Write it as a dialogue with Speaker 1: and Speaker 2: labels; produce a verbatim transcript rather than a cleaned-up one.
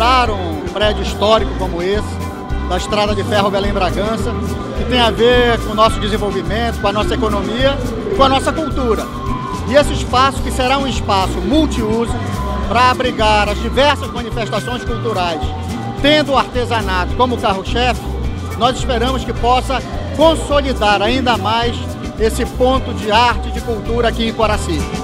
Speaker 1: comprar um prédio histórico como esse, da Estrada de Ferro Belém-Bragança, que tem a ver com o nosso desenvolvimento, com a nossa economia e com a nossa cultura. E esse espaço, que será um espaço multiuso para abrigar as diversas manifestações culturais, tendo o artesanato como carro-chefe, nós esperamos que possa consolidar ainda mais esse ponto de arte e de cultura aqui em Coraci.